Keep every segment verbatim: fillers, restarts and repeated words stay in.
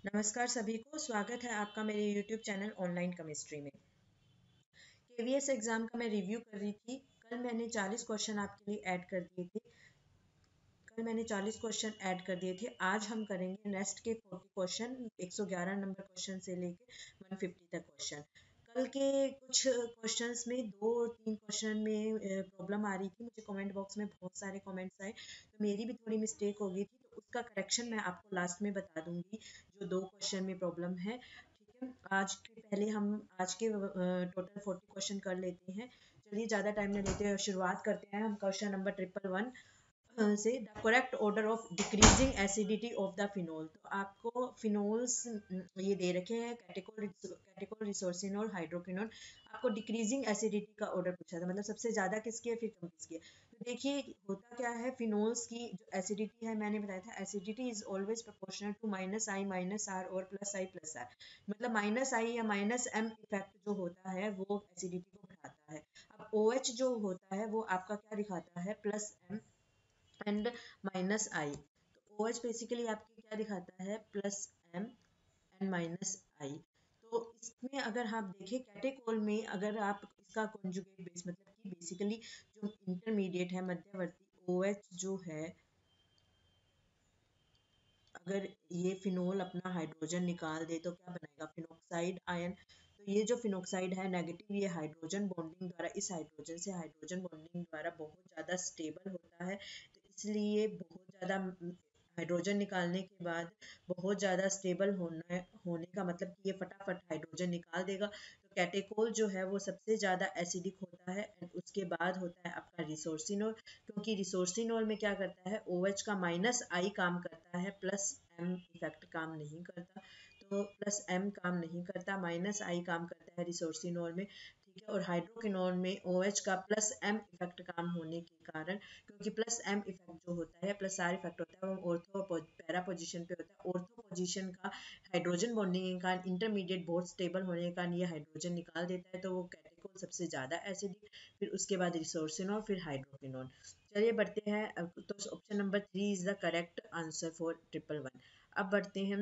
नमस्कार सभी को, स्वागत है आपका मेरे यूट्यूब चैनल ऑनलाइन केमिस्ट्री में। केवीएस एग्जाम का मैं रिव्यू कर रही थी। कल मैंने चालीस क्वेश्चन आपके लिए ऐड कर दिए थे कल मैंने चालीस क्वेश्चन ऐड कर दिए थे। आज हम करेंगे नेक्स्ट के चालीस क्वेश्चन, एक सौ ग्यारह नंबर क्वेश्चन से लेके एक सौ पचास तक क्वेश्चन। कल के कुछ क्वेश्चंस में दो तीन क्वेश्चन में प्रॉब्लम आ रही थी। मुझे कमेंट बॉक्स में बहुत सारे कमेंट्स आए, तो मेरी भी थोड़ी मिस्टेक हो गई थी, तो उसका करेक्शन मैं आपको लास्ट में बता दूंगी जो दो क्वेश्चन में प्रॉब्लम है। ठीक है, आज के पहले हम आज के टोटल फोर्टी क्वेश्चन कर लेते हैं। चलिए ज़्यादा टाइम नहीं लेते, शुरुआत करते हैं हम क्वेश्चन नंबर ट्रिपल वन से। The correct order of decreasing acidity of the phenol. तो आपको फिनोल्स ये दे रखे हैं, कैटेकोल कैटेकोल रिसोर्सिनोल हाइड्रोकिनोल। आपको डिक्रीजिंग एसिडिटी का ऑर्डर पूछा था, मतलब सबसे ज़्यादा किसकी है फिर कम किसकी है। तो देखिए होता क्या है, फिनोल्स की जो एसिडिटी है मैंने बताया था, acidity is always proportional to minus I minus R और प्लस आई प्लस आर। मतलब माइनस आई या माइनस एम इफेक्ट जो होता है वो एसिडिटी को बढ़ाता है। अब ओ OH जो होता है वो आपका क्या दिखाता है, plus M and minus I. तो ओ OH बेसिकली आपकी क्या दिखाता है, plus M and minus I. तो इसमें अगर आप देखें कैटेकोल में, अगर आप इसका कॉन्जुगेट बेस मतलब कि बेसिकली जो इंटरमीडिएट है, मध्यवर्ती ओ OH जो है, अगर ये फिनोल अपना हाइड्रोजन निकाल दे तो क्या बनेगा, फिनोक्साइड आयन। तो ये जो फिनोक्साइड है नेगेटिव, ये हाइड्रोजन बॉन्डिंग द्वारा, इस हाइड्रोजन से हाइड्रोजन बॉन्डिंग द्वारा बहुत ज़्यादा स्टेबल होता है। तो इसलिए बहुत ज़्यादा हाइड्रोजन निकालने के बाद बहुत ज़्यादा स्टेबल होना होने का मतलब कि ये फटाफट हाइड्रोजन निकाल देगा। तो कैटेकोल जो है वो सबसे ज़्यादा एसिडिक होता है। एंड उसके बाद होता है आपका रिसोर्सिनोल, क्योंकि रिसोर्सिनोल में क्या करता है, ओ OH का माइनस आई काम करता है, प्लस एम इफेक्ट काम नहीं करता। तो प्लस एम काम नहीं करता, माइनस आई काम करता है रिसोर्सिनोल में। ठीक है, और हाइड्रोकिनोल में ओ OH का प्लस एम इफेक्ट काम होने के कारण, क्योंकि प्लस एम इफेक्ट जो होता है, प्लस आर इफेक्ट होता है, वो ऑर्थो पैरा पोजिशन पे होता है। ऑर्थो पोजिशन का हाइड्रोजन बॉन्डिंग के कारण, इंटरमीडिएट बहुत स्टेबल होने के कारण ये हाइड्रोजन निकाल देता है। तो वो कैटेकोल सबसे ज़्यादा एसिडिक, फिर उसके बाद रिसोर्सिनोल, फिर हाइड्रोकिनोल। चलिए बढ़ते हैं। तो option number three is the correct answer for triple one. अब बढ़ते हैं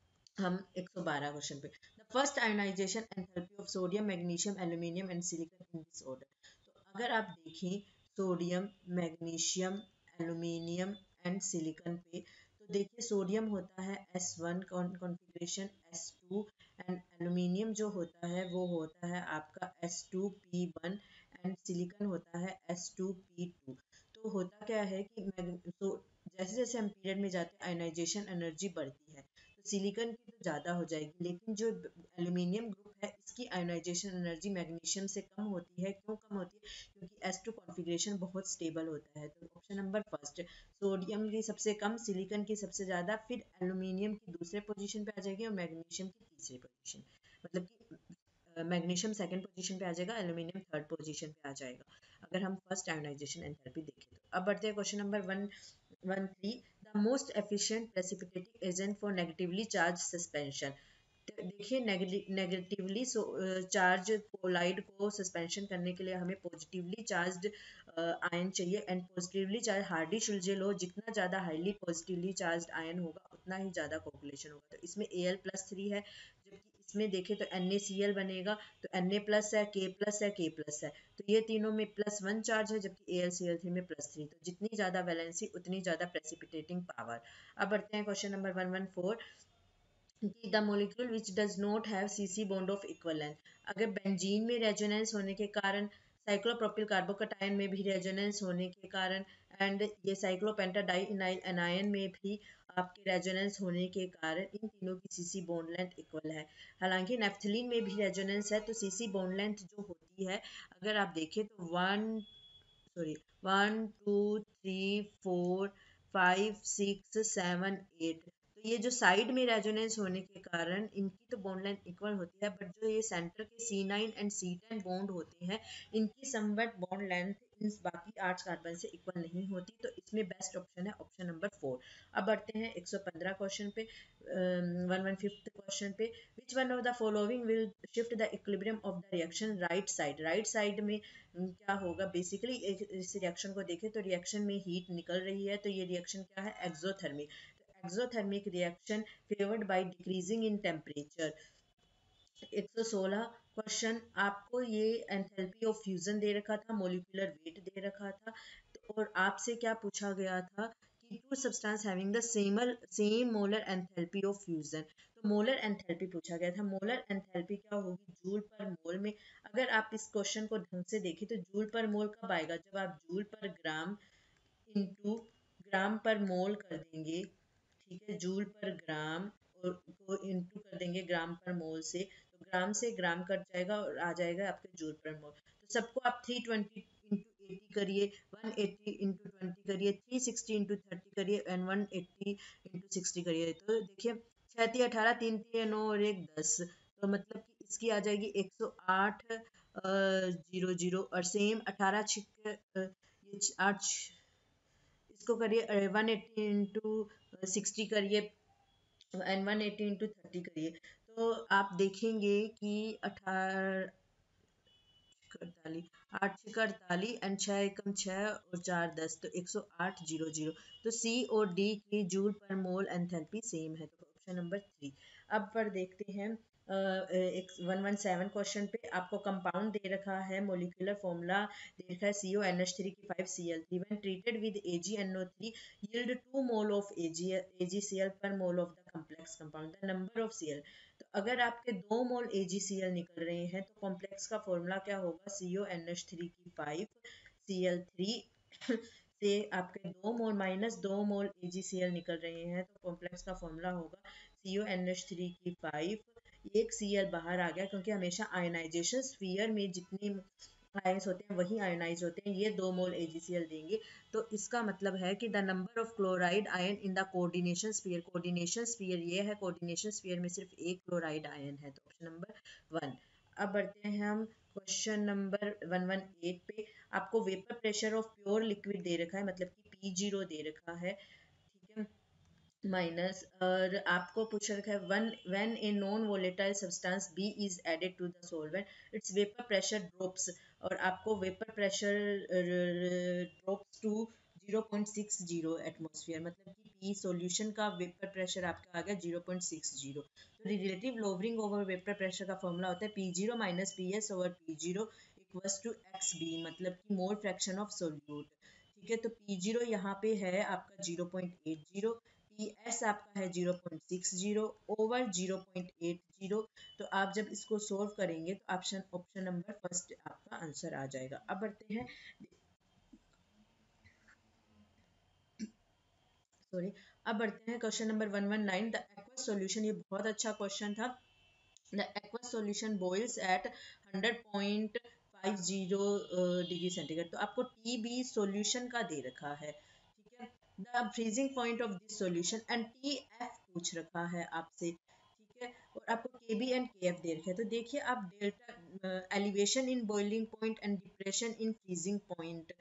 हम एक सौ बारह क्वेश्चन पे। The first ionisation enthalpy of sodium magnesium aluminium and silicon in this order. तो अगर आप देखें sodium, magnesium, aluminium and silicon पे, तो देखिए सोडियम होता है S one configuration, S two, and aluminium जो होता है वो होता है आपका S two P one, and silicon होता है एस टू पी टू। तो होता क्या है कि तो जैसे जैसे हम पीरियड में जाते हैं आयोनाइजेशन एनर्जी बढ़ती है, तो सिलिकॉन की तो ज़्यादा हो जाएगी, लेकिन जो एल्यूमिनियम ग्रुप है इसकी आयोनाइजेशन एनर्जी मैग्नीशियम से कम होती है। क्यों कम होती है, क्योंकि एस टू कॉन्फ़िगरेशन बहुत स्टेबल होता है। तो ऑप्शन नंबर फर्स्ट, सोडियम की सबसे कम, सिलिकॉन की सबसे ज़्यादा, फिर एल्यूमिनियम की दूसरे पोजीशन पे आ जाएगी और मैग्नीशियम की तीसरी पोजीशन, मतलब कि मैग्नीशियम सेकंड पोजीशन पे आ जाएगा, एल्यूमिनियम थर्ड पोजीशन पे आ जाएगा, अगर हम फर्स्ट आयोनाइजेशन एंथैल्पी देखें तो। अब बढ़ते हैं question number one one three. The most efficient precipitating agent for negatively charge suspension. देखिए नेगेटिवली चार्ज कोलाइड को सस्पेंशन करने के लिए हमें पॉजिटिवली चार्ज आयन चाहिए। And positively charge Hardy Schulze law, जितना ज़्यादा हाईली पॉजिटिवली चार्ज आयन होगा उतना ही ज़्यादा कोगुलेशन होगा। तो इसमें ए एल प्लस थ्री है, जबकि इसमें देखें तो एन ए सी एल बनेगा, तो एन ए प्लस है, के प्लस है, के प्लस है। तो ये तीनों में प्लस वन चार्ज है, जबकि A L C L three में प्लस थ्री। तो जितनी ज़्यादा वैलेंसी उतनी ज़्यादा प्रेसिपिटेटिंग पावर। अब बढ़ते हैं question number one one four. The molecule which does not have C C bond of equal length. अगर बेंजीन में रेजोनेंस होने के कारण, साइक्लोप्रोपिल कार्बोकटायन में भी रेजोनेंस होने के कारण, एंड ये साइक्लोपेंटाडाइइनाइल एनायन में भी आपके रेजोनेंस होने के कारण, इन तीनों की सीसी बॉन्ड लेंथ इक्वल है। हालांकि नेफ्थलीन में भी रेजोनेंस है, तो सीसी बॉन्ड लेंथ जो होती है, अगर आप देखें तो one sorry one two three four five six seven eight. तो ये जो साइड में रेजोनेंस होने के कारण इनकी तो बॉन्ड लेंथ इक्वल होती है, बट जो ये सेंटर के C nine and C ten bond होते हैं, इनकी समवट बॉन्ड लेंथ इन बाकी आठ कार्बन से इक्वल नहीं होती। तो इसमें बेस्ट ऑप्शन है ऑप्शन नंबर फोर। अब बढ़ते हैं एक सौ पंद्रह क्वेश्चन पे, वन वन फिफ्थ क्वेश्चन पे। Which one of the following will shift the equilibrium of the reaction right side. Right side में क्या होगा, बेसिकली इस रिएक्शन को देखें तो रिएक्शन में हीट निकल रही है, तो ये रिएक्शन क्या है, exothermic. Exothermic reaction favoured by decreasing in temperature. एक सौ सोलह क्वेश्चन, आपको ये एंथैल्पी ऑफ फ्यूजन दे रखा था, मोलिकुलर वेट दे रखा था, तो और आपसे क्या पूछा गया था कि टू सब्सटेंस हैविंग द सेमर same molar enthalpy of fusion, तो मोलर एंथैल्पी पूछा गया था। मोलर एंथैल्पी क्या होगी जूल पर मोल में। अगर आप इस क्वेश्चन को ढंग से देखें तो जूल पर मोल कब आएगा, जब आप जूल पर ग्राम इंटू ग्राम पर मोल कर देंगे, ठीक है, जूल पर ग्राम और को इंटू कर देंगे ग्राम पर मोल से, तो ग्राम से ग्राम कट जाएगा और आ जाएगा आपके जूल पर मोल। तो सबको आप थ्री ट्वेंटी इंटू एटी करिए, वन एट्टी इंटू ट्वेंटी करिए, थ्री सिक्सटी इंटू थर्टी करिए and one eighty into sixty करिए। तो देखिए छः तीन अठारह, तीन तीन नौ और एक दस, तो मतलब कि इसकी आ जाएगी एक सौ आठ जीरो जीरो, और सेम अठारह छिक ये आठ, इसको करिए वन एट्टी इंटू सिक्सटी करिए and one eighty into thirty करिए, तो आप देखेंगे कि अठारह अड़तालीस, आठ छः अड़तालीस एंड छः एकम छः और चार दस, तो एक सौ आठ जीरो जीरो। तो सी और डी की जूल पर मोल एंथैल्पी सेम है, तो ऑप्शन नंबर थ्री। अब पर देखते हैं एक वन वन सेवन क्वेश्चन पे, आपको कंपाउंड दे रखा है, मोलिकुलर फॉर्मूला दे रखा है C O N H three की five C L three, when treated with A G N O three yield two mole of A G C L per mole of the complex compound, the number of C L. तो अगर आपके दो मोल ए G C L निकल रहे हैं तो complex का formula क्या होगा, C O N H three की फाइव सी एल थ्री से आपके दो मोल माइनस दो मोल ए जी सी एल निकल रहे हैं, तो कॉम्प्लेक्स का फॉर्मूला होगा C O N H three की फाइव, एक सी एल बाहर आ गया क्योंकि हमेशा आयनाइजेशन स्फीयर में जितने आयंस होते हैं वही आयनाइज होते हैं, ये दो मोल ए जी सी एल देंगे। तो इसका मतलब है कि the number of chloride ion in the coordination sphere, coordination sphere ये है, कोऑर्डिनेशन स्फीयर में सिर्फ एक क्लोराइड आयन है, तो ऑप्शन नंबर वन। अब बढ़ते हैं हम question number one one eight पे, आपको vapour pressure of pure liquid दे रखा है, मतलब कि पी जीरो दे रखा है, ठीक है, माइनस, और आपको पूछ रखा है one when a non volatile substance B is added to the solvent its vapour pressure drops, और आपको vapour pressure drops to zero point six zero atmosphere, मतलब कि पी सॉल्यूशन का वेपर प्रेशर आपका आ गया ज़ीरो पॉइंट सिक्स ज़ीरो। तो relative lowering over vapour pressure का फॉर्मूला होता है P zero minus P S over P zero equals to X B, मतलब कि मोल फ्रैक्शन ऑफ सोल्यूट, ठीक है। तो पी जीरो यहाँ पे है आपका zero point eight zero, P S आपका है zero point six zero over zero point eight zero, तो आप जब इसको सोल्व करेंगे तो ऑप्शन ऑप्शन नंबर फर्स्ट आपका आंसर आ जाएगा। अब बढ़ते हैं सॉरी अब बढ़ते हैं question number one one nine, the aqueous solution, ये बहुत अच्छा क्वेश्चन था। The aqueous solution boils at hundred point five zero degree centigrade, तो आपको टी बी सॉल्यूशन का दे रखा है, ठीक है। The freezing point of this solution and T F पूछ रखा है आपसे, ठीक है, और आपको K B and K F दे रखा है। तो देखिए आप delta elevation in boiling point and depression in freezing point,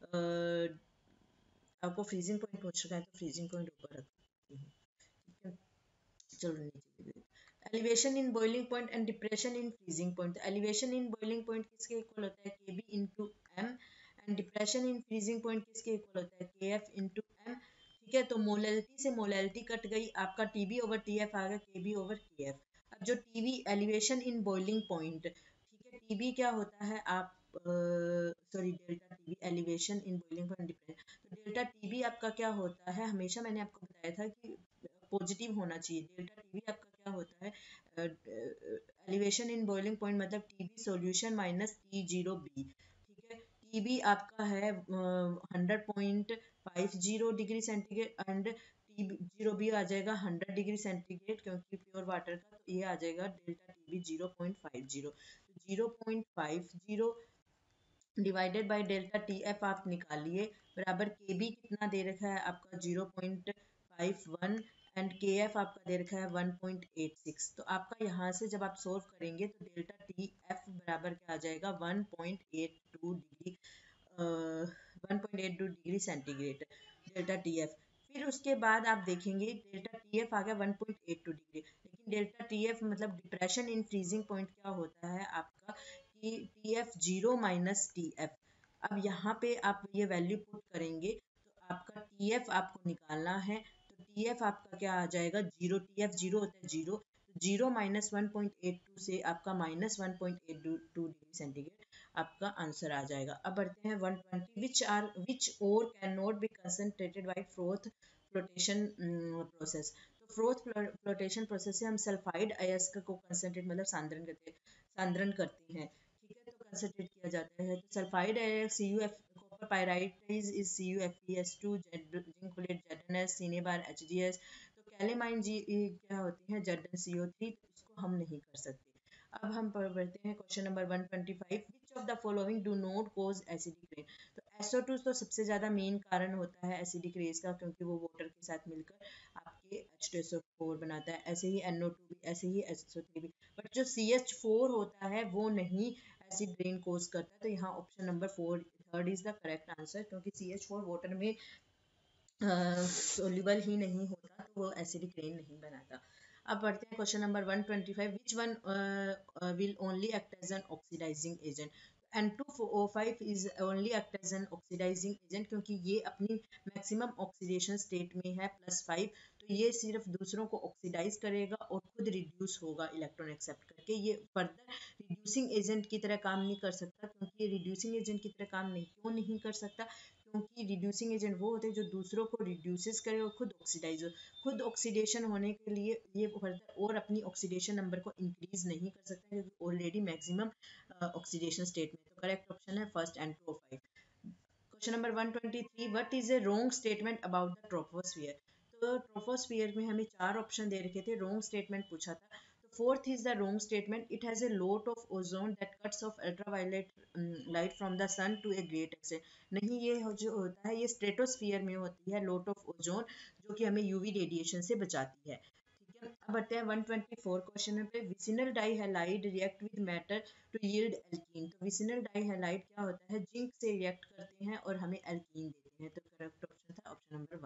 आपको फ्रीजिंग पॉइंट पूछ रखा है तो फ्रीजिंग पॉइंट ऊपर रखती हूँ, ठीक है, चलो नीचे। Elevation in boiling point and depression in freezing point, elevation in boiling point किसके इक्वल होता है, K B into M, and depression in freezing point किसके इक्वल होता है, के एफ इंटू एम, ठीक है। तो मोलैलिटी से मोलैलिटी कट गई, आपका T B over T F आ गया K B over K F. अब जो T B elevation in boiling point, ठीक है, टी बी क्या होता है, आप sorry delta T B elevation in boiling point depression, तो डेल्टा टी बी आपका क्या होता है, हमेशा मैंने आपको बताया था कि पॉजिटिव होना चाहिए, डेल्टा टी बी आपका क्या होता है, एलिवेशन इन बॉइलिंग पॉइंट मतलब T B solution minus T zero B, ठीक है। टी बी आपका है hundred point five zero degree centigrade and T zero B आ जाएगा हंड्रेड डिग्री सेंटीग्रेड, क्योंकि प्योर वाटर का, तो ये आ जाएगा delta T B zero point five zero, तो zero point five zero divided by delta T F आप निकालिए, बराबर के बी कितना दे रखा है आपका zero point five one and K F आपका दे रखा है वन पॉइंट एट सिक्स, तो आपका यहाँ से जब आप सोल्व करेंगे तो डेल्टा टी एफ बराबर क्या आ जाएगा one point eight two degree one point eight two degree centigrade delta T F. फिर उसके बाद आप देखेंगे डेल्टा टी एफ आ गया one point eight two degree, लेकिन डेल्टा टी एफ मतलब डिप्रेशन इन फ्रीजिंग पॉइंट क्या होता है आपका कि T F zero minus T F. अब यहाँ पे आप ये वैल्यू पुट करेंगे तो आपका टी एफ आपको निकालना है, तो टी एफ आपका क्या आ जाएगा, जीरो। टी एफ जीरो होता है, zero. Zero minus one point eight two से आपका minus one point eight two degree centigrade आपका आंसर आ जाएगा। अब बढ़ते हैं one twenty, which are which ore can not be concentrated by froth flotation process. तो फ्रोथ फ्लोटेशन प्रोसेस से हम सल्फाइड अयस्क को कंसनट्रेट मतलब सांद्रण करते सांद्रण करते हैं, ठीक है, तो कंसनट्रेट किया जाता है। तो सल्फाइड अयस्क C U F copper pyrite is C U F P S two, zinc plate Z N S, cinnabar H G S. तो कैलेमाइन जी क्या होती है, Z N C O three, तो इसको हम नहीं कर सकते। अब हम बढ़ते हैं question number one twenty five, which of the following do not cause acidic rain. तो एस ओ टू तो सबसे ज़्यादा मेन कारण होता है एसिडिक रेस का, क्योंकि वो वाटर के साथ मिलकर आपके H two S O four बनाता है। ऐसे ही एन ओ टू भी, ऐसे ही एस ओ थ्री भी। बट जो सी एच फोर होता है वो नहीं एसिड रेन कोज करता। तो यहाँ option number four third is the correct answer, क्योंकि सी एच फोर वाटर में सोल्यूबल ही नहीं होता, तो वो एसिडिक रेन नहीं बनाता। अब बढ़ते हैं question number one twenty five, which one will only act as an oxidising agent. N two O five is only act as an oxidising agent, क्योंकि ये अपनी मैक्सिमम ऑक्सीडेशन स्टेट में है प्लस फाइव, तो ये सिर्फ दूसरों को ऑक्सीडाइज करेगा और खुद रिड्यूस होगा इलेक्ट्रॉन एक्सेप्ट करके। ये फर्दर रिड्यूसिंग एजेंट की तरह काम नहीं कर सकता, क्योंकि ये रिड्यूसिंग एजेंट की तरह काम नहीं क्यों नहीं कर सकता, क्योंकि रिड्यूसिंग एजेंट वो होते हैं जो दूसरों को रिड्यूसेस करे और खुद ऑक्सीडाइज हो। खुद ऑक्सीडेशन होने के लिए ये फर्दर और अपनी ऑक्सीडेशन नंबर को इंक्रीज नहीं कर सकता, क्योंकि ऑलरेडी मैक्सिमम ऑक्सीडेशन स्टेट में। तो करेक्ट ऑप्शन है first and two O five. Question number one twenty three, what is a wrong statement about the troposphere. तो ट्रोपोस्फियर में हमें चार ऑप्शन दे रखे थे, रॉन्ग स्टेटमेंट पूछा था। Fourth is the wrong statement. It has a lot of ozone that cuts off ultraviolet um, light from the sun to a great extent. नहीं, ये जो होता है ये स्ट्रेटोस्फियर में होती है lot of ozone, जो कि हमें यूवी रेडिएशन से बचाती है, ठीक है। अब बढ़ते हैं वन ट्वेंटी फोर क्वेश्चन पे, vicinal dihalide react with matter to yield alkene. तो विसिनल डाइहैलाइड क्या होता है, जिंक से रिएक्ट करते हैं और हमें एल्कीन देते हैं। तो करेक्ट ऑप्शन था option number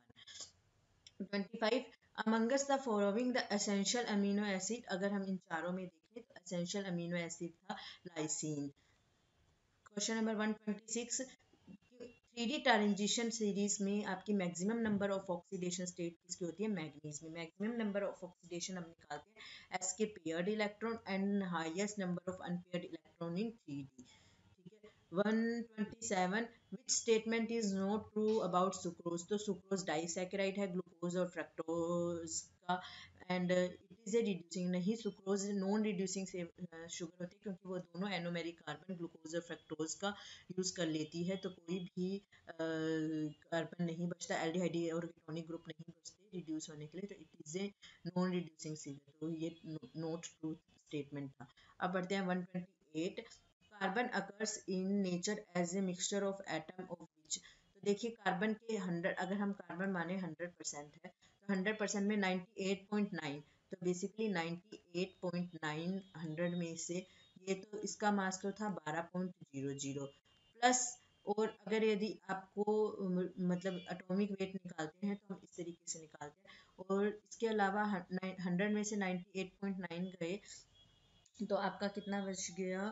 one. Twenty five, amongst the following the essential amino acid, अगर हम इन चारों में देखें तो essential amino acid था lysine. Question number one twenty six, three D transition series में आपकी maximum number of oxidation state किसकी होती है, मैग्नीज में। मैक्सिमम नंबर ऑफ ऑक्सीडेशन हम निकालते हैं एस के paired electron and highest number of unpaired electron in three D, ठीक है। One twenty seven, which statement is not true about sucrose. तो सुक्रोज डाइसैकेराइड है ग्लूकोज और फ्रक्टोज का, and it is a reducing, नहीं सुक्रोज नॉन रिड्यूसिंग से sugar होती है, क्योंकि वो दोनों एनोमेरिक कार्बन ग्लूकोज और फ्रक्टोज का यूज कर लेती है, तो कोई भी कार्बन नहीं बचता, एल्डिहाइड और कीटोनिक ग्रुप नहीं बचते रिड्यूस होने के लिए, तो it is a non reducing series, तो ये नॉट ट्रू स्टेटमेंट था। अब बढ़ते हैं one twenty eight, carbon occurs in nature as a mixture of atom of which. तो देखिए कार्बन के हंड्रेड, अगर हम कार्बन माने हंड्रेड परसेंट है, तो हंड्रेड परसेंट में नाइन्टी एट पॉइंट नाइन, तो basically ninety eight point nine hundred में से ये तो इसका मास तो था बारह पॉइंट ज़ीरो ज़ीरो प्लस, और अगर यदि आपको मतलब एटॉमिक वेट निकालते हैं तो हम इस तरीके से निकालते हैं, और इसके अलावा हंड्रेड में से नाइन्टी एट पॉइंट नाइन गए तो आपका कितना बच गया,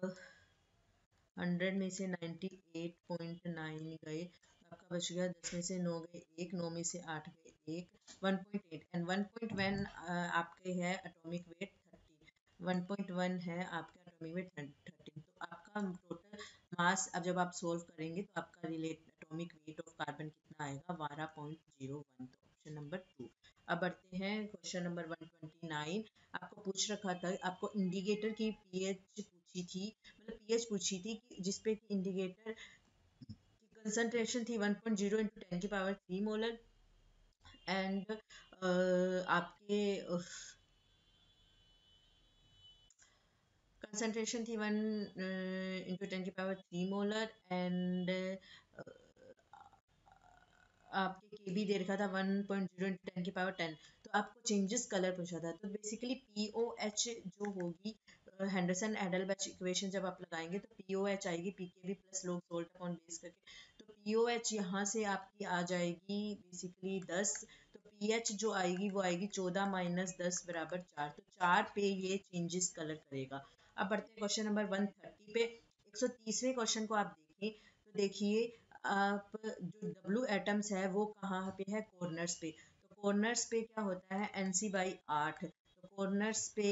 हंड्रेड में से नाइन्टी एट पॉइंट नाइन गए, आपका बच गया दस में से नौ गए एक, नौ में से आठ गए एक, one point eight, and one point one आपके है atomic weight thirteen, one point one है आपका एटॉमिक वेट थर्टीन, तो आपका टोटल मास अब जब आप सोल्व करेंगे तो आपका relate atomic weight of carbon कितना आएगा, बारह पॉइंट ज़ीरो वन, तो ऑप्शन नंबर टू। अब बढ़ते हैं question number one twenty nine, आपको पूछ रखा था, आपको इंडिकेटर की पीएच पूछी थी, मतलब पीएच पूछी थी कि जिसपे कि इंडिकेटर की कंसंट्रेशन थी one point zero into ten की पावर थ्री मोलर, एंड आपके कंसंट्रेशन थी वन इंटू टेन की पावर थ्री मोलर, एंड आपके के बी दे रखा था one point zero into ten की पावर टेन, तो आपको चेंजेस कलर पूछा था। तो बेसिकली पी ओ एच जो होगी, हेंडरसन एडलबर्च इक्वेशन जब आप लगाएंगे तो पी ओ एच आएगी, P K B plus log salt upon base करके, तो पी ओ एच यहाँ से आपकी आ जाएगी बेसिकली दस, तो पी एच जो आएगी वो आएगी चौदह माइनस दस बराबर चार, तो चार पे ये चेंजेस कलर करेगा। अब बढ़ते हैं क्वेश्चन नंबर वन थर्टी पे, एक सौ तीसवें क्वेश्चन को आप देखें तो देखिए आप जो डब्ल्यू एटम्स है वो कहाँ पे है, कॉर्नर्स पे, तो कॉर्नर्स पे क्या होता है, एन सी बाई आठ, तो कॉर्नर्स पे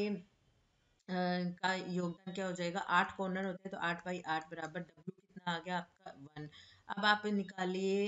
अ, का योगदान क्या हो जाएगा, आठ कॉर्नर होते हैं तो आठ बाई आठ बराबर डब्ल्यू कितना आ गया आपका वन। अब आप निकालिए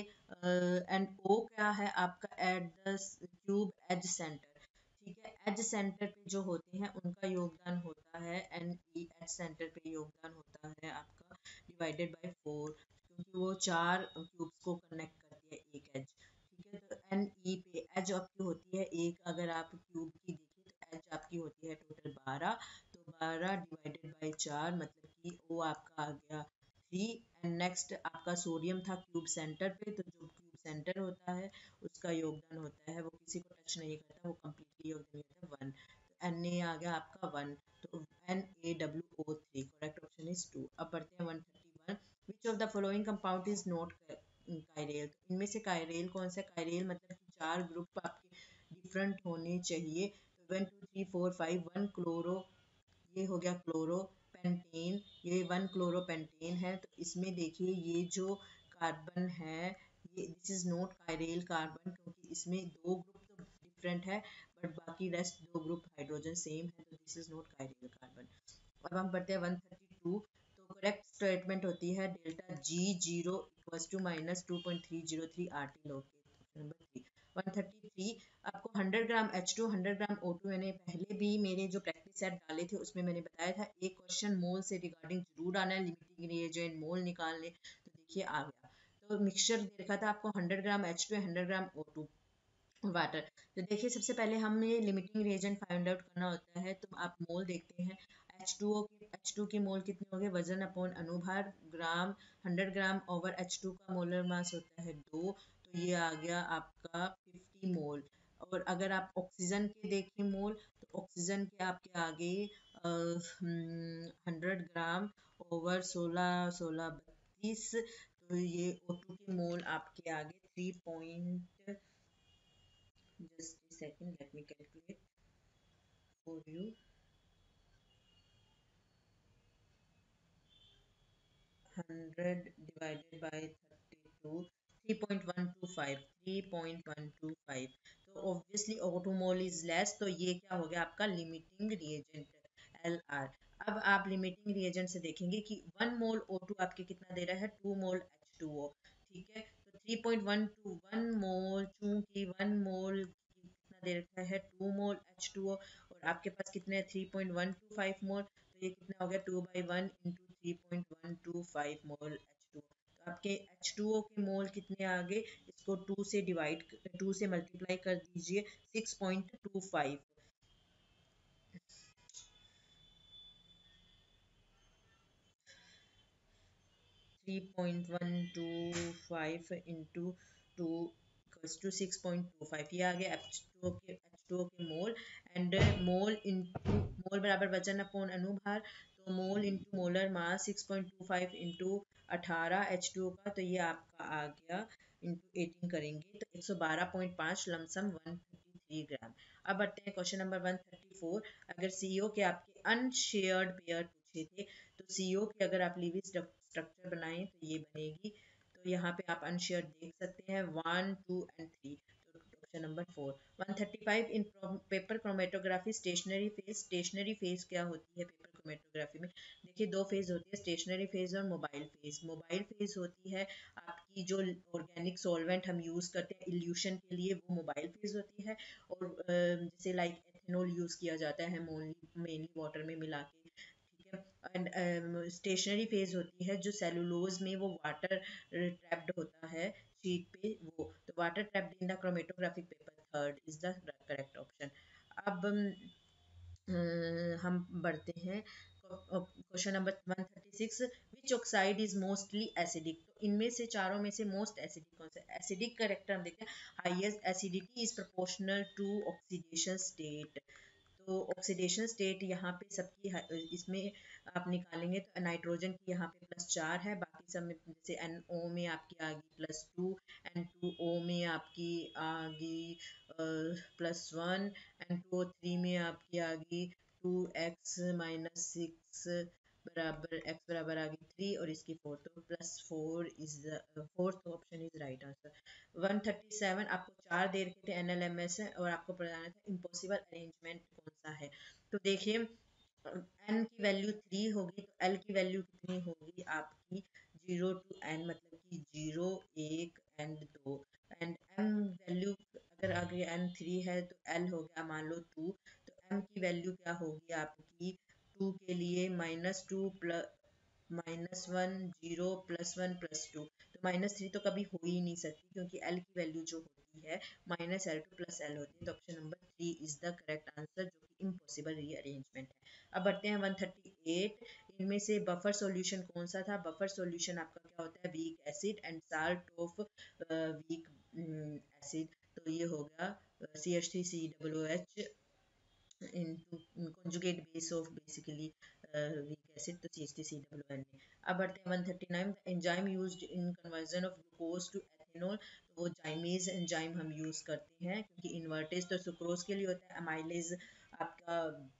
एंड ओ क्या है आपका, at the cube edge centre, ठीक है, एज सेंटर पे जो होते हैं उनका योगदान होता है एन ई, एज सेंटर पे योगदान होता है आपका डिवाइडेड बाय फोर, क्योंकि वो चार क्यूब्स को कनेक्ट करती है एक एज, ठीक है। तो एन ई पे एज आपकी होती है एक, अगर आप क्यूब की देखिए तो एज आपकी होती है टोटल बारह, तो बारह डिवाइडेड बाय चार मतलब कि वो आपका आ गया थ्री। एंड नेक्स्ट आपका सोडियम था क्यूब सेंटर पे, तो जो क्यूब सेंटर होता है उसका योगदान होता है, वो किसी को टच नहीं करता, वो कम्प्लीटली योगदान देता है वन, तो एन ए आ गया आपका वन, तो N A W O three, correct option is two. अब बढ़ते हैं one thirty one, which of the following compound is not chiral, तो इनमें से कायरेल कौन सा, कायरेल मतलब कि चार ग्रुप आपके डिफरेंट होने चाहिए, तो one two three four five, one chloro, ये हो गया क्लोरो पेंटेन, ये वन क्लोरोपेंटेन है, तो इसमें देखिए ये जो कार्बन है ये this is not chiral carbon, क्योंकि इसमें दो ग्रुप तो डिफरेंट है बट बाकी रेस्ट दो ग्रुप हाइड्रोजन सेम है, तो this is not chiral carbon. अब हम पढ़ते हैं वन थर्टी टू, तो करेक्ट स्टेटमेंट होती है delta G zero equals to minus two point three zero three R T log K, number three. One thirty three, आपको hundred gram H two, hundred gram O two, मैंने पहले भी मेरे जो practice set डाले थे उसमें मैंने बताया था एक क्वेश्चन मोल से रिगार्डिंग जरूर आना है, लिमिटिंग रिएजेंट मोल निकालने, तो देखिए आ गया। तो मिक्सचर देखा था आपको hundred gram H two, hundred gram O two water, तो देखिए सबसे पहले हमें लिमिटिंग रिएजेंट फाइंड आउट करना होता है, तो आप मोल देखते हैं एच टू ओ के, एच टू के मोल कितने हो गए, वजन अपॉन अनुभार gram, hundred gram over H two का मोलर मास होता है दो, तो ये आ गया आपका फिफ्टी मोल। और अगर आप ऑक्सीजन के देखें मोल, तो ऑक्सीजन के आपके आगे हंड्रेड ग्राम ओवर सोलह सोलह बत्तीस, तो ये ओ टू के मोल आपके आगे three point, just a second, let me calculate for you, hundred divided by thirty two, three point one two five, three point one two five, तो obviously O2 mole is less, तो ये क्या हो गया आपका limiting reagent L R. अब आप limiting reagent से देखेंगे कि वन मोल O टू आपके कितना दे रहा है, two mole H two O, ठीक है, तो three point one two one mole, चूंकि वन मोल कितना दे रखा है two mole H two O, और आपके पास कितने three point one two five mole, तो ये कितना हो गया two by one into three point one two five mole H two, तो आपके एच टू ओ के मोल कितने आ गए, इसको टू से डिवाइड, टू से मल्टीप्लाई कर दीजिए, six point two five, three point one two five into two equals to six point two five, ये आ गया एच टू ओ के, एच टू ओ के मोल, एंड मोल इंटू मोल बराबर वजन अपॉन अनुभार, तो mole into molar mass six point two five into अठारह एच टू ओ का, तो ये आपका आ गया इंटू एटीन करेंगे तो एक सौ बारह पॉइंट पाँच, lump sum one thirty three gram. अब बढ़ते हैं question number one thirty four, अगर सीओ के आपके अनशेयर्ड पेयर पूछे थे, तो सीओ की अगर आप लीविस स्ट्रक्चर बनाएं तो ये बनेगी, तो यहाँ पे आप अनशेयर्ड देख सकते हैं वन टू एंड थ्री, तो option number four. One thirty five, in paper chromatography stationary phase, stationary phase क्या होती है पेपर क्रोमेटोग्राफी में, देखिए दो फेज होती है, स्टेशनरी फेज और मोबाइल फेज। मोबाइल फेज होती है आपकी जो ऑर्गेनिक सॉल्वेंट हम यूज़ करते हैं इल्यूशन के लिए, वो मोबाइल फेज होती है, और जैसे लाइक एथेनॉल यूज़ किया जाता है मेनली वाटर में मिला के, ठीक है। एंड स्टेशनरी फेज होती है जो सेलुलोज में वो वाटर ट्रैप्ड होता है शीट पे, वो तो water trapped in the chromatographic paper, third is the correct option. अब अम, हम बढ़ते हैं question number one thirty six, which oxide is mostly acidic, तो इनमें से चारों में से मोस्ट एसिडिक कौन सा, एसिडिक करेक्टर हम देखते हैं, highest acidity is proportional to oxidation state, तो ऑक्सीडेशन स्टेट यहाँ पे सबकी इसमें आप निकालेंगे तो नाइट्रोजन की यहाँ पे प्लस चार है, बाकी सब में जैसे एन ओ में आपकी आ गई plus two, N two O में आपकी आ गई plus one, N two O three में आपकी आ गई टू एक्स माइनस सिक्स, बराबर x बराबर आ गई थ्री और इसकी फोर, तो plus four is fourth option is right answer. One thirty seven, आपको चार दे रखे थे एनएलएमएस है और आपको बताना था इम्पॉसिबल अरेंजमेंट कौन सा है। तो देखिए एन की वैल्यू थ्री होगी तो एल की वैल्यू कितनी होगी आपकी जीरो टू एन, मतलब कि जीरो एक एंड दो, एंड एम वैल्यू अगर आगे एन थ्री है तो एल हो गया मान लो टू, तो एम की वैल्यू क्या होगी आपकी टू के लिए minus two plus minus one zero plus one plus two, तो माइनस थ्री तो कभी हो ही नहीं सकती क्योंकि एल की वैल्यू जो होती है minus L two plus L होती है, तो option number three is the correct answer जो कि इम्पॉसिबल रीअरेंजमेंट है। अब बढ़ते हैं वन थर्टी एट, इनमें से बफर सॉल्यूशन कौन सा था? बफर सॉल्यूशन आपका क्या होता है? Weak acid and salt of weak acid, तो ये हो गया C H three C W H into conjugate base of basically uh, weak acid, तो C H three C W N A। अब बढ़ते हैं one thirty nine, the enzyme used in conversion of glucose to ethanol, तो वो जाइमेज enzyme हम use करते हैं क्योंकि इन्वर्टेज तो सुक्रोज के लिए होता है, अमाइलेज आपका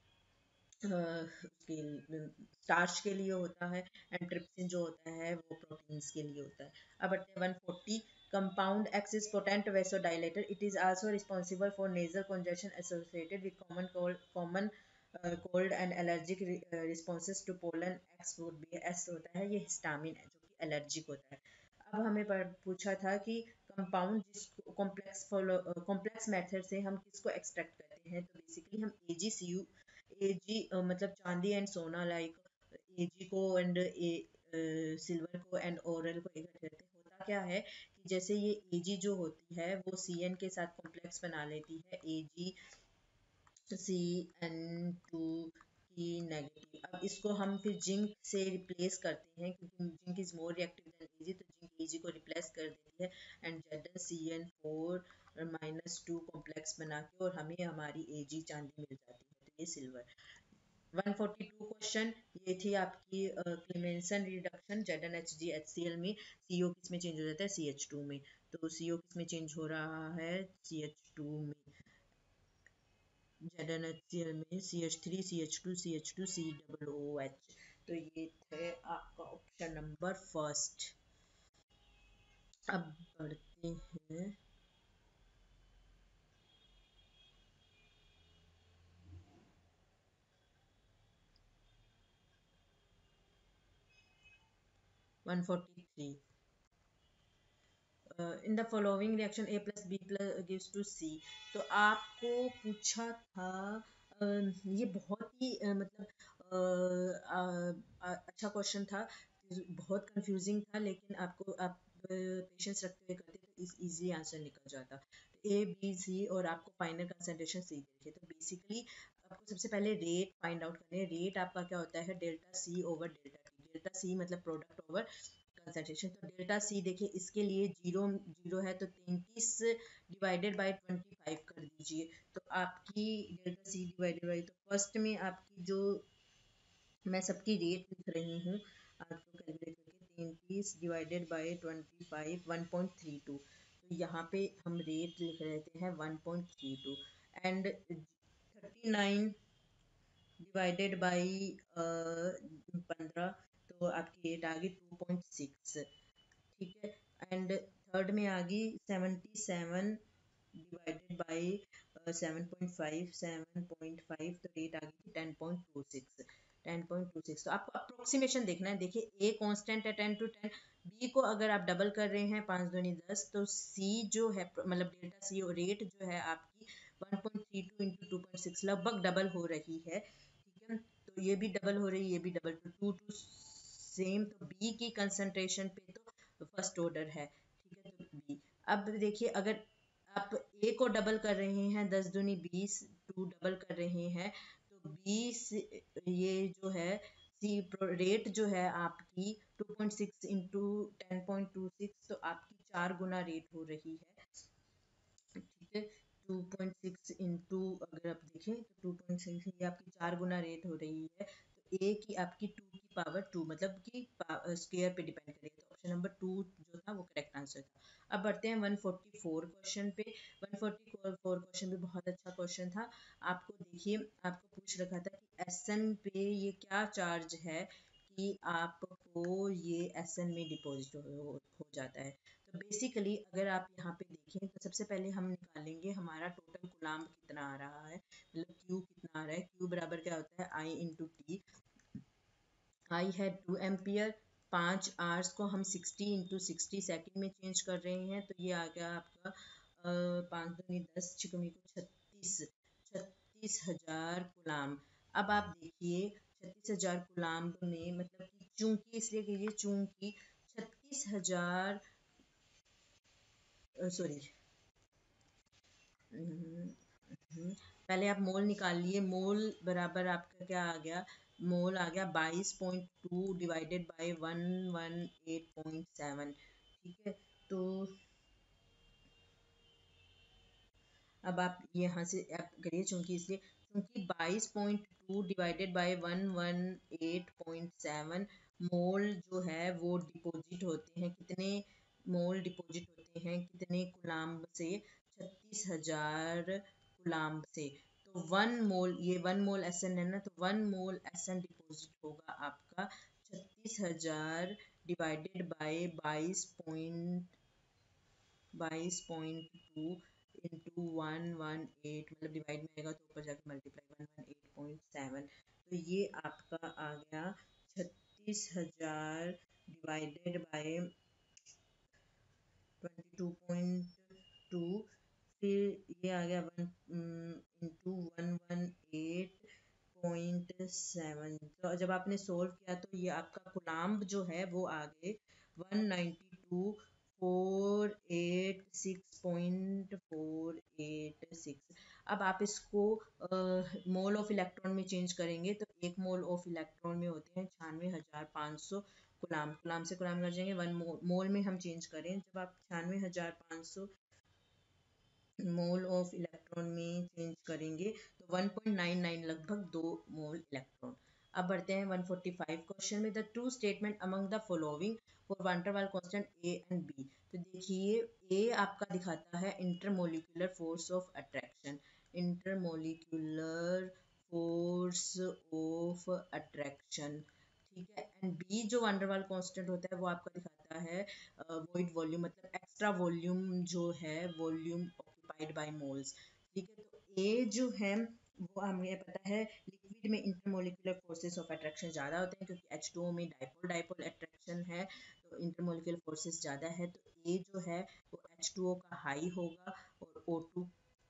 उसके स्टार्च के लिए होता है, एंड ट्रिप्सिन जो होता है वो प्रोटीन्स के लिए होता है। अब बढ़ते हैं one forty, compound X is potent vasodilator, it is also responsible for nasal congestion associated with common cold common uh, cold and allergic re, uh, responses to pollen। X would be S होता है, ये histamine है जो कि allergic होता है। अब हमें पूछा था कि कंपाउंड जिसको कॉम्प्लेक्स फॉलो कॉम्प्लेक्स मेथड से हम किसको एक्सट्रैक्ट करते हैं, तो बेसिकली हम ए जी सी यू ए जी मतलब चांदी एंड सोना, लाइक ए जी को एंड सिल्वर को एंड ओरल को इकट्ठे करते हैं। होता क्या है कि जैसे ये ए जी जो होती है वो सी एन के साथ कॉम्प्लेक्स बना लेती है, A G C N two की नेगेटिव। अब इसको हम फिर जिंक से रिप्लेस करते हैं क्योंकि zinc is more reactive than AG, तो जिंक एजी को रिप्लेस कर देती है and Z C N four minus two complex बना के और हमें हमारी एजी चांदी मिल जाती है, तो ये silver. One forty two question, ये थी आपकी Clemmensen reduction Z N H G H C L में, सी ओ किस में चेंज हो जाता है? सी एच टू में, तो सी ओ किस में चेंज हो रहा है? सी एच टू में, Z N H C L में C H three C H two C H two C double O H, तो ये थे आपका ऑप्शन नंबर फर्स्ट। अब बढ़ते हैं one forty three, in the following reaction A plus B plus gives two C, तो आपको पूछा था uh, ये बहुत ही uh, मतलब uh, uh, uh, अच्छा क्वेश्चन था, बहुत कंफ्यूजिंग था, लेकिन आपको आप पेशेंस रखते हुए करते तो इस इजी आंसर निकल जाता। ए बी सी और आपको फाइनल कंसंट्रेशन सी देखे, तो बेसिकली आपको सबसे पहले रेट फाइंड आउट करने हैं। रेट आपका क्या होता है? Delta C over delta T, delta C मतलब प्रोडक्ट ओवर कंसंट्रेशन, तो डेल्टा सी देखिए इसके लिए जीरो जीरो है तो तैंतीस डिवाइडेड बाय ट्वेंटी फाइव कर दीजिए, तो आपकी डेल्टा सी डिवाइडेड बाय, तो फर्स्ट में आपकी जो मैं सबकी रेट लिख रही हूँ आपको कैलकुलेट करके, तैंतीस divided by twenty five one point three two, तो यहाँ पे हम रेट लिख लेते हैं one point three two, and thirty nine divided by पंद्रह, तो आपकी रेट आ गई टू पॉइंट सिक्स, ठीक है। एंड थर्ड में आ गई seventy seven divided by seven point five seven point five, तो रेट आ गई थी ten point two six ten point two six. तो आपको अप्रोक्सीमेशन देखना है, देखिए ए कांस्टेंट है टेन टू टेन, बी को अगर आप डबल कर रहे हैं पाँच दूनी दस, तो सी जो है मतलब डेल्टा सी रेट जो है आपकी one point three two into two point six लगभग डबल हो रही है, ठीक है। तो ये भी डबल हो रही है, ये भी double, two two two same, तो बी की कंसंट्रेशन पे तो फर्स्ट ऑर्डर है, ठीक है, तो बी। अब देखिए अगर आप ए को डबल कर रहे हैं दस दूनी बीस, टू डबल कर रहे हैं तो बीस, ये जो है सी रेट जो है आपकी two point six into ten point two six, तो आपकी चार गुना रेट हो रही है, ठीक है। टू पॉइंट सिक्स इंटू अगर आप देखें तो टू पॉइंट सिक्स ये आपकी चार गुना रेट हो रही है, तो ए की आपकी टू की पावर टू मतलब कि स्क्वायर पे डिपेंड करेगी, तो ऑप्शन नंबर टू जो था वो करेक्ट आंसर था। अब बढ़ते हैं वन फोर्टी फोर क्वेश्चन पे। वन फोर्टी फोर क्वेश्चन भी बहुत अच्छा क्वेश्चन था। आपको देखिए आपको पूछ रखा था कि एस एन पे ये क्या चार्ज है कि आपको ये एस एन में डिपॉजिट हो, हो जाता है। तो बेसिकली अगर आप यहाँ पे देखें तो सबसे पहले हम निकालेंगे हमारा टोटल कुलाम्ब कितना आ रहा है, मतलब क्यू कितना आ रहा है। क्यू बराबर क्या होता है, आई इंटू टी। आई है टू एम्पियर, पाँच आवर्स को हम सिक्सटी इंटू सिक्सटी सेकेंड में चेंज कर रहे हैं, तो ये आ गया आपका पाँच दूनी दस, छिकमी को छत्तीस, छत्तीस हजार गुलाम। अब आप देखिए छत्तीस हजार गुलाम में मतलब कि चूंकि इसलिए कीजिए चूंकि छत्तीस हजार सॉरी पहले आप मोल निकाल लिए। मोल बराबर आपका क्या आ गया, मोल आ गया बाईस point two divided by one one eight point seven. ठीक है, तो अब आप यहाँ से आप करिए चूंकि इसलिए चूंकि बाईस point two divided by one one eight point seven mole जो है वो डिपॉजिट होते हैं, कितने मोल डिपॉजिट होते हैं, कितने गुलाम्ब से, छत्तीस हजार गुलाम्ब से। तो वन मोल, ये वन मोल एस एन है ना, तो one mole S N deposit होगा आपका छत्तीस हजार डिवाइडेड बाय बाईस पॉइंट बाईस point two into one one eight, मतलब डिवाइड में आएगा तो ऊपर जाके multiply one one eight point seven. तो ये आपका आ गया छत्तीस हजार divided by twenty two point two, फिर ये आ गया one into one one eight point seven. तो जब आपने सोल्व किया तो ये आपका गुलाम्ब जो है वो आ गए one ninety two four eight six point four eight six. अब आप इसको मोल ऑफ इलेक्ट्रॉन में चेंज करेंगे तो एक मोल ऑफ इलेक्ट्रॉन में होते हैं छियानवे हजार पाँच सौ गुलाम। गुलाम से गुलाम कर जाएंगे, वन मोल, मोल में हम चेंज करें, जब आप छियानवे हजार पाँच सौ मोल ऑफ इलेक्ट्रॉन में चेंज करेंगे तो वन पॉइंट नाइन नाइन लगभग दो मोल इलेक्ट्रॉन। अब बढ़ते हैं वन फोर्टी फाइव क्वेश्चन में, the true statement among the following for van Waals constant A and B. तो देखिए ए आपका दिखाता है intermolecular force of attraction, intermolecular force of attraction. ठीक है, एंड बी जो वंडरवाल कांस्टेंट होता है वो आपका दिखाता है वॉइड वॉल्यूम, मतलब एक्स्ट्रा वॉल्यूम जो है, वॉल्यूम ऑक्यूपाइड बाय मोल्स। ठीक है, तो ए जो है वो हमें पता है लिक्विड में इंटरमोलिकुलर फोर्सेस ऑफ अट्रैक्शन ज़्यादा होते हैं क्योंकि एच टू ओ में डाइपोल डाइपोल अट्रैक्शन है, तो इंटरमोलिकुलर फोर्सेस ज़्यादा है। तो ए जो है वो एच टू ओ का हाई होगा और ओ टू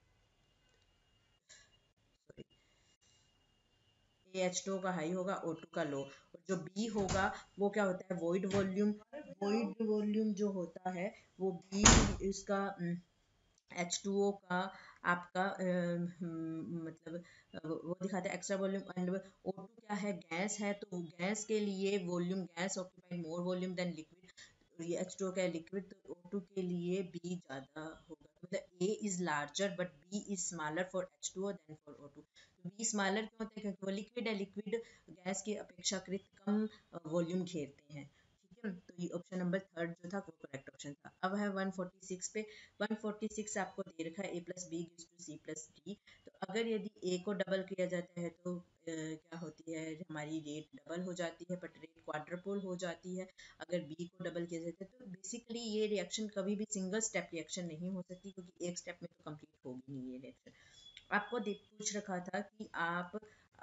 एच टू का हाई होगा, ओ टू का लो। और जो बी होगा वो क्या होता है, वॉइड वॉल्यूम। वॉइड वॉल्यूम जो होता है वो बी इसका एच टू ओ का आपका अ, मतलब वो दिखाता है extra volume. And O two क्या है, गैस है, तो गैस के लिए volume, gas occupied more volume than liquid. ये एच टू ओ का है लिक्विड, तो ओ टू के लिए बी ज़्यादा होगा, मतलब A is larger but B is smaller for H two O than for O two. B smaller क्यों होता है, क्योंकि वो लिक्विड है, लिक्विड गैस की अपेक्षाकृत कम वॉल्यूम घेरते हैं। ठीक है, तो ये ऑप्शन नंबर थर्ड जो था वो करेक्ट ऑप्शन था। अब है वन फोर्टी सिक्स पे, वन फोर्टी सिक्स आपको दे रखा है A plus B gives two C plus D. तो अगर यदि ए को डबल किया जाता है तो अ, क्या होती है, हमारी रेट डबल हो जाती है बट रेट क्वाड्रपल हो जाती है। अगर बी को डबल किया जाता है तो बेसिकली ये रिएक्शन कभी भी सिंगल स्टेप रिएक्शन नहीं हो सकती क्योंकि एक स्टेप में तो कंप्लीट होगी नहीं ये रिएक्शन। आपको पूछ रखा था कि आप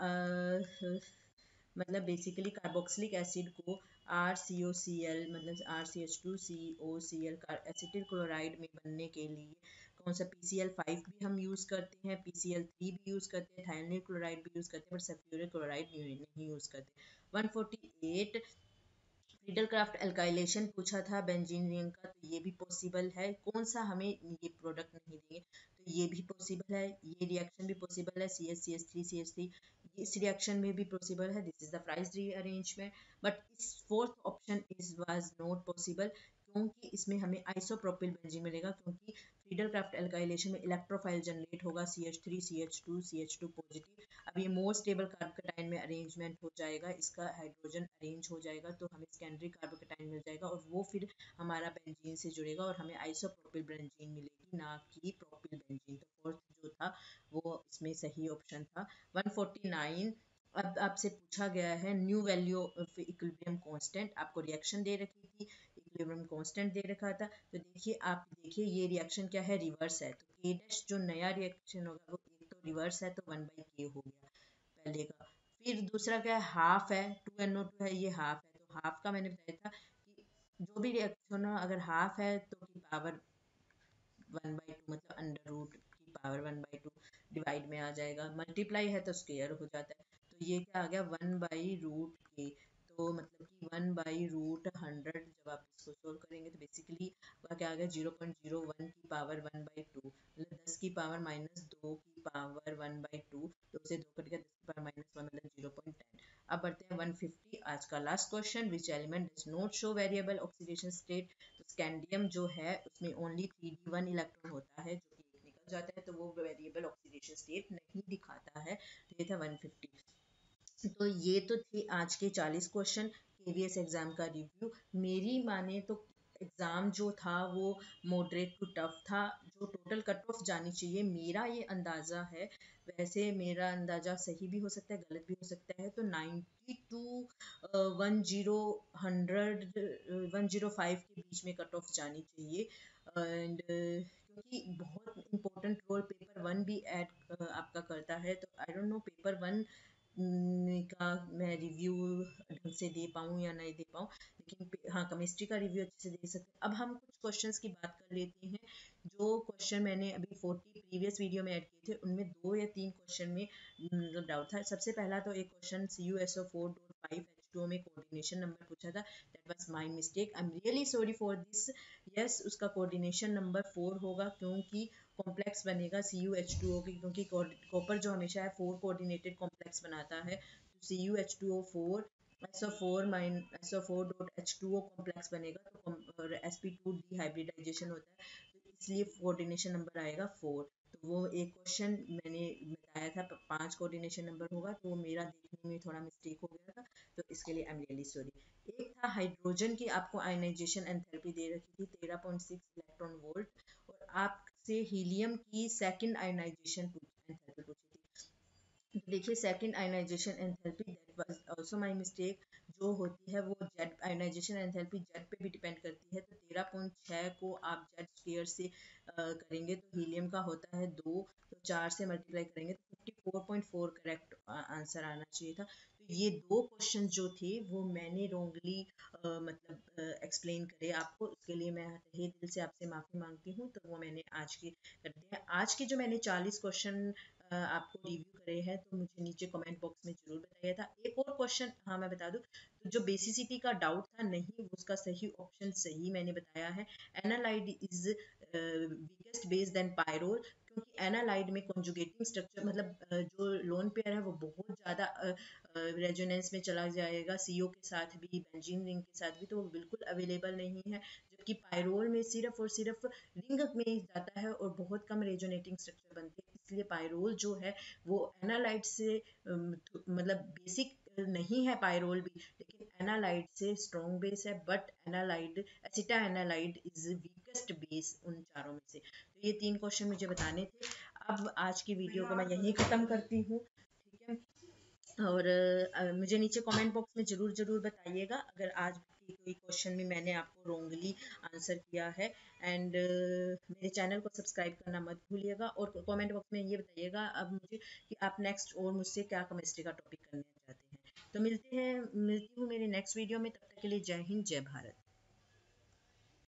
आ, मतलब बेसिकली कार्बोक्सिलिक एसिड को R C O C L मतलब R C H two C O C L acetyl chloride में बनने के लिए कौन सा पी सी एल फाइव भी हम यूज़ करते हैं, पी सी एल थ्री भी यूज़ करते हैं, थायनिल क्लोराइड भी यूज़ करते हैं, बट सल्फ्यूरिक क्लोराइड नहीं यूज़ करते। One forty eight Friedel Crafts alkylation पूछा था बेंजीन रिंग का, तो ये भी पॉसिबल है। कौन सा हमें ये प्रोडक्ट नहीं देंगे, तो ये भी पॉसिबल है, ये रिएक्शन भी पॉसिबल है, C H C H three C H three इस रिएक्शन में भी पॉसिबल है। This is the price rearrangement, but इस fourth option is was not possible क्योंकि इसमें हमें आइसोप्रोपिल बेंजीन मिलेगा, क्योंकि फ्रीडल क्राफ्ट एल्काइलेशन में इलेक्ट्रोफाइल जनरेट होगा C H three C H two C H two positive. अब ये मोर स्टेबल कार्बोकेटाइन में अरेंजमेंट हो जाएगा, इसका हाइड्रोजन अरेंज हो जाएगा तो हमें सेकेंडरी कार्बोकेटाइन मिल जाएगा और वो फिर हमारा बेंजीन से जुड़ेगा और हमें आइसोप्रोपिल बेंजीन मिलेगी, ना कि प्रोपिल बेंजीन। तो फोर्थ जो था वो इसमें सही ऑप्शन था। वन फोर्टी नाइन अब आपसे पूछा गया है new value of equilibrium constant, आपको रिएक्शन दे रखी थी, इक्विलिब्रियम कांस्टेंट दे रखा था। तो देखिए आप देखिए ये रिएक्शन क्या है, रिवर्स है, तो के डैश जो नया रिएक्शन होगा वो एक तो रिवर्स है, तो वन बाई के हो गया पहले का। फिर दूसरा क्या है, हाफ है, टू एन ओ टू है, ये हाफ है, तो हाफ का मैंने बताया था कि जो भी रिएक्शन हो अगर हाफ है तो की पावर वन बाई टू, मतलब अंडर रूट की power one by two divide में आ जाएगा, मल्टीप्लाई है तो स्क्वायर हो जाता है। तो ये क्या आ गया, वन बाई रूट के, तो मतलब कि वन बाई रूट हंड्रेड, जब आप इसको सोल्व करेंगे तो बेसिकली आपका क्या आ गया, जीरो पॉइंट जीरो वन की पावर वन बाई टू, मतलब दस की पावर माइनस दो की पावर वन बाई टू, तो उसे दो कट गया, दस की पावर माइनस वन मतलब जीरो पॉइंट टेन। अब बढ़ते हैं वन फिफ्टी, आज का last question, which element does not show variable oxidation state. तो स्कैंडियम जो है उसमें only three D one electron होता है, जो कि एक निकल जाता है, तो वो वेरिएबल ऑक्सीडेशन स्टेट नहीं दिखाता है। तो ये था वन फिफ्टी। तो ये तो थी आज के चालीस क्वेश्चन, केवीएस एग्जाम का रिव्यू। मेरी माने तो एग्ज़ाम जो था वो मॉडरेट टू टफ था, जो टोटल कट ऑफ जानी चाहिए मेरा ये अंदाज़ा है, वैसे मेरा अंदाज़ा सही भी हो सकता है गलत भी हो सकता है, तो ninety two one zero hundred one zero five के बीच में कट ऑफ जानी चाहिए। एंड क्योंकि बहुत इंपॉर्टेंट रोल पेपर वन भी ऐड आपका करता है, तो I don't know paper one का मैं रिव्यू ढंग से दे पाऊँ या नहीं दे पाऊँ, लेकिन हाँ केमिस्ट्री का रिव्यू अच्छे से दे सकते हैं। अब हम कुछ क्वेश्चंस की बात कर लेते हैं, जो क्वेश्चन मैंने अभी फोर्टी प्रीवियस वीडियो में ऐड किए थे, उनमें दो या तीन क्वेश्चन में मतलब डाउट था। सबसे पहला तो एक question C U S O four dot five H two O में कोऑर्डिनेशन नंबर पूछा था, that was my mistake, I am really sorry for this. Yes, उसका कोऑर्डिनेशन नंबर फोर होगा, क्योंकि कॉम्प्लेक्स बनेगा C U H two O की, क्योंकि copper जो हमेशा है फोर कोऑर्डिनेटेड कॉम्प्लेक्स बनाता है, तो C U H two O four S O four mine S O four dot H two O complex बनेगा, तो एस पी टू डिहाइब्रिडाइजेशन होता है, तो इसलिए कोऑर्डिनेशन नंबर आएगा फोर। तो वो एक क्वेश्चन मैंने बताया था पांच कोऑर्डिनेशन नंबर होगा, तो वो मेरा देखने में थोड़ा मिस्टेक हो गया था, तो इसके लिए आई एम रियली सॉरी। एक था हाइड्रोजन की, आपको आयनाइजेशन एंथैल्पी दे रखी थी तेरह पॉइंट सिक्स इलेक्ट्रॉन वोल्ट, और आपसे हीलियम की सेकंड आयनाइजेशन एंथैल्पी पूछी थी। तो देखिए second ionisation enthalpy, that was also my mistake, जो होती है वो जेड आयनाइजेशन एंथैल्पी जेड पे भी डिपेंड करती है, तो तेरह पॉइंट छः को आप जेड स्क्वायर से uh, करेंगे तो हीलियम का होता है दो, तो चार से मल्टीप्लाई करेंगे तो fifty four point four correct answer आना चाहिए था। तो ये दो क्वेश्चन जो थे वो मैंने रॉन्गली uh, मतलब एक्सप्लेन uh, करे आपको, उसके लिए मैं तहे दिल से आपसे माफ़ी मांगती हूँ। तो वो मैंने आज के कर दिया है। आज के जो मैंने चालीस क्वेश्चन आपको रिव्यू करे हैं, तो मुझे नीचे कमेंट बॉक्स में जरूर बताइए था। एक और क्वेश्चन हाँ मैं बता दूं, तो जो बेसिसिटी का डाउट था, नहीं उसका सही ऑप्शन सही मैंने बताया है, anilide is weakest base than pyrrole, क्योंकि एनालाइड में कॉन्जुगेटिंग स्ट्रक्चर मतलब uh, जो लोन पेयर है वो बहुत ज़्यादा रेजोनेंस में चला जाएगा, सीओ के साथ भी बेंजीन रिंग के साथ भी, तो वो बिल्कुल अवेलेबल नहीं है, जबकि पायरोल में सिर्फ और सिर्फ रिंग में जाता है और बहुत कम रेजोनेटिंग स्ट्रक्चर बनती है, इसलिए पायरोल जो है वो एनालाइट से मतलब बेसिक नहीं है पायरोल भी, लेकिन एनालाइट से स्ट्रॉन्ग बेस है, but anilide acetanilide is weakest base उन चारों में से। तो ये तीन क्वेश्चन मुझे बताने थे। अब आज की वीडियो को मैं यहीं ख़त्म करती हूँ, ठीक है, और uh, मुझे नीचे कमेंट बॉक्स में ज़रूर ज़रूर बताइएगा अगर आज की कोई क्वेश्चन में मैंने आपको रॉन्गली आंसर किया है, एंड uh, मेरे चैनल को सब्सक्राइब करना मत भूलिएगा, और कमेंट बॉक्स में ये बताइएगा अब मुझे कि आप नेक्स्ट और मुझसे क्या केमिस्ट्री का टॉपिक करना चाहते हैं। तो मिलते हैं मिलती हूँ मेरे नेक्स्ट वीडियो में, तब तक के लिए जय हिंद जय भारत।